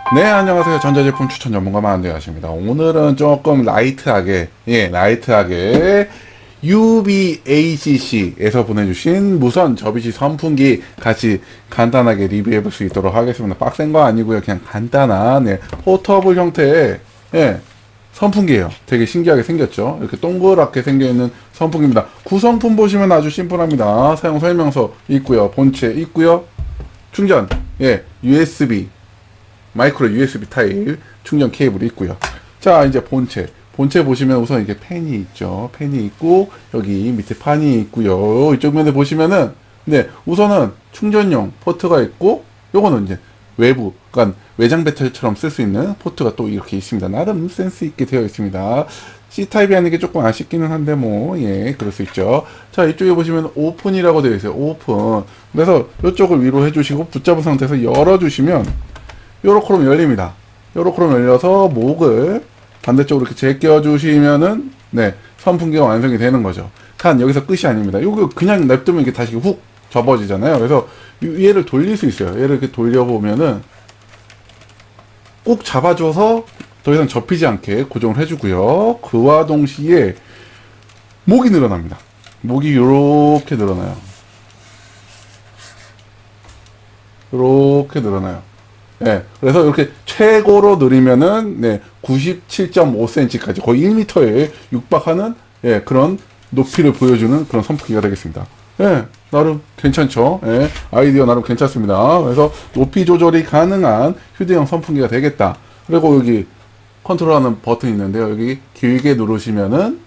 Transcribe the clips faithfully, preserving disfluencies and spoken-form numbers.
네, 안녕하세요. 전자제품 추천 전문가 만두야십니다. 오늘은 조금 라이트하게, 예, 라이트하게 유비에이씨씨에서 보내주신 무선 접이식 선풍기 같이 간단하게 리뷰해 볼 수 있도록 하겠습니다. 빡센 거 아니고요. 그냥 간단한, 예, 포터블 형태의, 예, 선풍기예요. 되게 신기하게 생겼죠. 이렇게 동그랗게 생겨있는 선풍기입니다. 구성품 보시면 아주 심플합니다. 사용 설명서 있고요. 본체 있고요. 충전, 예, 유에스비 마이크로 유에스비 타입 충전 케이블이 있고요. 자, 이제 본체. 본체 보시면 우선 이게 팬이 있죠. 팬이 있고, 여기 밑에 판이 있고요. 이쪽 면에 보시면은, 네, 우선은 충전용 포트가 있고, 요거는 이제 외부, 그러니까 외장 배터리처럼 쓸 수 있는 포트가 또 이렇게 있습니다. 나름 센스 있게 되어 있습니다. C타입이 아닌 게 조금 아쉽기는 한데, 뭐, 예, 그럴 수 있죠. 자, 이쪽에 보시면 오픈이라고 되어 있어요. 오픈. 그래서 이쪽을 위로 해주시고, 붙잡은 상태에서 열어주시면, 요렇게 하면 열립니다. 요렇게 하면 열려서 목을 반대쪽으로 이렇게 제껴 주시면은, 네, 선풍기가 완성이 되는 거죠. 단, 여기서 끝이 아닙니다. 요거 그냥 냅두면 이게 다시 훅 접어지잖아요. 그래서 얘를 돌릴 수 있어요. 얘를 이렇게 돌려보면은 꼭 잡아줘서 더 이상 접히지 않게 고정을 해주고요. 그와 동시에 목이 늘어납니다. 목이 요렇게 늘어나요. 요렇게 늘어나요. 네, 그래서 이렇게 최고로 느리면은, 네, 구십칠 점 오 센티미터까지 거의 일 미터에 육박하는, 예, 그런 높이를 보여주는 그런 선풍기가 되겠습니다. 예, 나름 괜찮죠? 예, 아이디어 나름 괜찮습니다. 그래서 높이 조절이 가능한 휴대용 선풍기가 되겠다. 그리고 여기 컨트롤하는 버튼이 있는데요. 여기 길게 누르시면은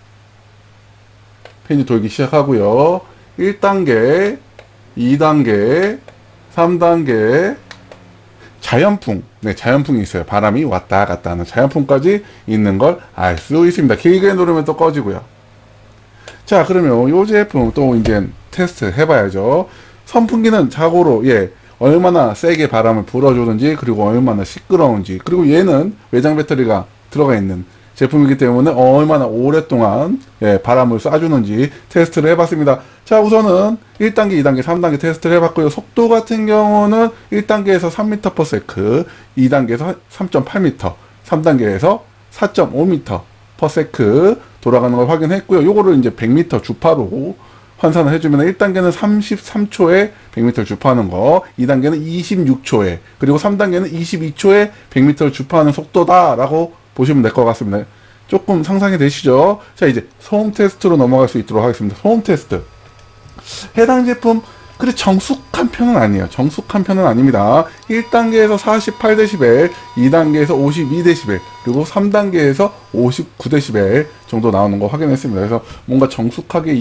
팬이 돌기 시작하고요. 일 단계, 이 단계, 삼 단계, 자연풍, 네, 자연풍이 있어요. 바람이 왔다 갔다 하는 자연풍까지 있는 걸 알 수 있습니다. 길게 누르면 또 꺼지고요. 자, 그러면 요 제품 또 이제 테스트 해봐야죠. 선풍기는 자고로, 예, 얼마나 세게 바람을 불어주는지, 그리고 얼마나 시끄러운지, 그리고 얘는 외장 배터리가 들어가 있는 제품이기 때문에 얼마나 오랫동안, 예, 바람을 쏴주는지 테스트를 해봤습니다. 자, 우선은 일 단계, 이 단계, 삼 단계 테스트를 해봤고요. 속도 같은 경우는 일 단계에서 삼 미터 퍼 세컨드, 이 단계에서 삼 점 팔 미터, 삼 단계에서 사 점 오 미터 퍼 세컨드 돌아가는 걸 확인했고요. 요거를 이제 백 미터 주파로 환산을 해주면 일 단계는 삼십삼 초에 백 미터 주파하는 거, 이 단계는 이십육 초에, 그리고 삼 단계는 이십이 초에 백 미터 주파하는 속도다라고 보시면 될 것 같습니다. 조금 상상이 되시죠? 자, 이제 소음 테스트로 넘어갈 수 있도록 하겠습니다. 소음 테스트. 해당 제품 그리 정숙한 편은 아니에요. 정숙한 편은 아닙니다. 일 단계에서 사십팔 데시벨, 이 단계에서 오십이 데시벨, 그리고 삼 단계에서 오십구 데시벨 정도 나오는 거 확인했습니다. 그래서 뭔가 정숙하게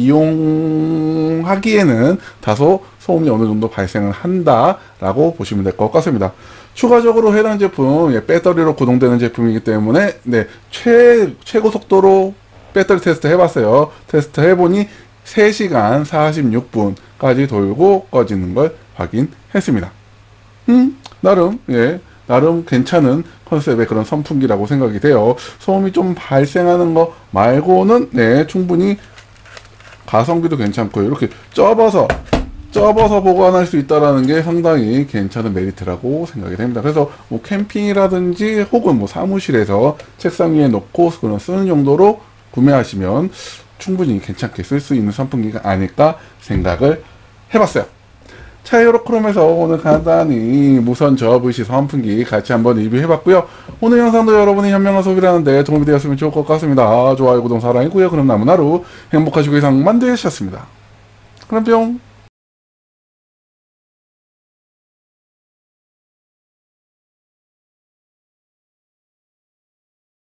이용하기에는 다소 소음이 어느 정도 발생을 한다라고 보시면 될 것 같습니다. 추가적으로 해당 제품, 예, 배터리로 구동되는 제품이기 때문에, 네, 최, 최고 속도로 배터리 테스트 해봤어요. 테스트 해보니 세 시간 사십육 분까지 돌고 꺼지는 걸 확인했습니다. 음, 나름, 예, 나름 괜찮은 컨셉의 그런 선풍기라고 생각이 돼요. 소음이 좀 발생하는 거 말고는, 네, 충분히 가성비도 괜찮고요. 이렇게 접어서, 접어서 보관할 수 있다는 게 상당히 괜찮은 메리트라고 생각이 됩니다. 그래서 뭐 캠핑이라든지 혹은 뭐 사무실에서 책상 위에 놓고 그런 쓰는 용도로 구매하시면 충분히 괜찮게 쓸 수 있는 선풍기가 아닐까 생각을 해봤어요. 자, 요렇게로면서 오늘 간단히 무선 접이식 선풍기 같이 한번 리뷰해봤고요. 오늘 영상도 여러분이 현명한 소비를 하는데 도움이 되었으면 좋을 것 같습니다. 좋아요, 구독, 사랑이고요. 그럼 남은 하루 행복하시고 이상 만두셨습니다. 그럼 뿅!